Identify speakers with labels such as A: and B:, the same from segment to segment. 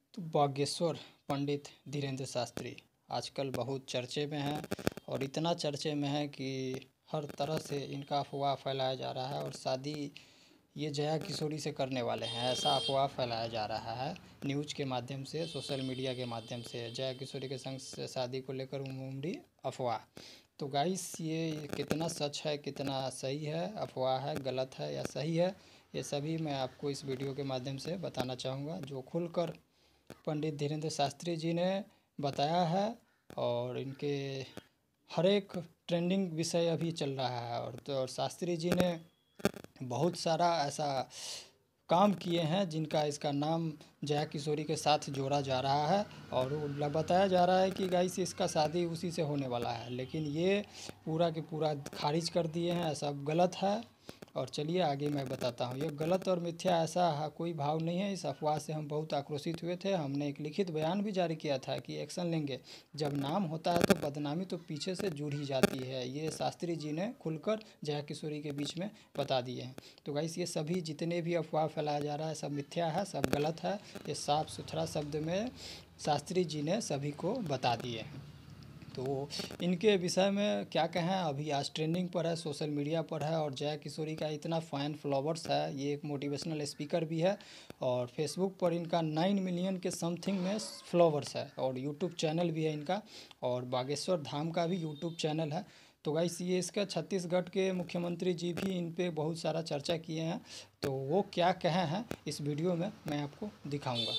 A: तो बागेश्वर पंडित धीरेंद्र शास्त्री आजकल बहुत चर्चे में हैं और इतना चर्चे में है कि हर तरह से इनका अफवाह फैलाया जा रहा है और शादी ये जया किशोरी से करने वाले हैं, ऐसा अफवाह फैलाया जा रहा है न्यूज़ के माध्यम से, सोशल मीडिया के माध्यम से। जया किशोरी के संग से शादी को लेकर उमड़ी अफवाह। तो गाइस, ये कितना सच है, कितना सही है, अफवाह है, गलत है या सही है, ये सभी मैं आपको इस वीडियो के माध्यम से बताना चाहूँगा, जो खुलकर पंडित धीरेंद्र शास्त्री जी ने बताया है। और इनके हर एक ट्रेंडिंग विषय अभी चल रहा है और शास्त्री जी ने बहुत सारा ऐसा काम किए हैं जिनका इसका नाम जया किशोरी के साथ जोड़ा जा रहा है और बताया जा रहा है कि गाइस इसका शादी उसी से होने वाला है, लेकिन ये पूरा के पूरा खारिज कर दिए हैं, ऐसा गलत है। और चलिए आगे मैं बताता हूँ, ये गलत और मिथ्या ऐसा कोई भाव नहीं है। इस अफवाह से हम बहुत आक्रोशित हुए थे, हमने एक लिखित बयान भी जारी किया था कि एक्शन लेंगे। जब नाम होता है तो बदनामी तो पीछे से जुड़ ही जाती है, ये शास्त्री जी ने खुलकर जया किशोरी के बीच में बता दिए हैं। तो गाइस, ये सभी जितने भी अफवाह फैलाया जा रहा है सब मिथ्या है, सब गलत है। ये साफ सुथरा शब्द में शास्त्री जी ने सभी को बता दिए हैं। तो इनके विषय में क्या कहें, अभी आज ट्रेंडिंग पर है, सोशल मीडिया पर है और जया किशोरी का इतना फ़ैन फॉलोवर्स है, ये एक मोटिवेशनल स्पीकर भी है और फेसबुक पर इनका 9 मिलियन के समथिंग में फॉलोवर्स है और यूट्यूब चैनल भी है इनका, और बागेश्वर धाम का भी यूट्यूब चैनल है। तो गाइस, ये इसका छत्तीसगढ़ के मुख्यमंत्री जी भी इन पे बहुत सारा चर्चा किए हैं, तो वो क्या कहे हैं इस वीडियो में मैं आपको दिखाऊंगा।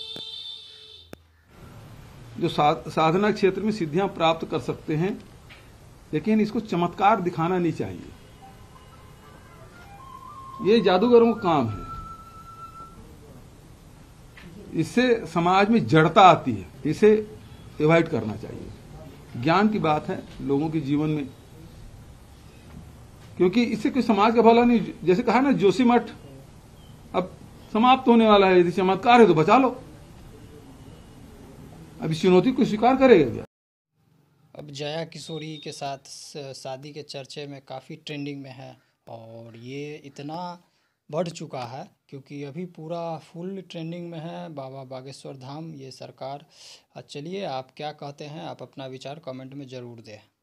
B: जो साधना क्षेत्र में सिद्धियां प्राप्त कर सकते हैं, लेकिन इसको चमत्कार दिखाना नहीं चाहिए। ये जादूगरों का काम है, इससे समाज में जड़ता आती है, इसे अवॉइड करना चाहिए। ज्ञान की बात है लोगों के जीवन में, क्योंकि इससे कोई समाज का भला नहीं। जैसे कहा ना, जोशीमठ अब समाप्त होने वाला है, यदि चमत्कार है तो बचा लो। अब इस चुनौती को स्वीकार करेगा क्या?
A: अब जया किशोरी के साथ शादी के चर्चे में काफ़ी ट्रेंडिंग में है और ये इतना बढ़ चुका है क्योंकि अभी पूरा फुल ट्रेंडिंग में है बाबा बागेश्वर धाम, ये सरकार। चलिए आप क्या कहते हैं, आप अपना विचार कमेंट में ज़रूर दें।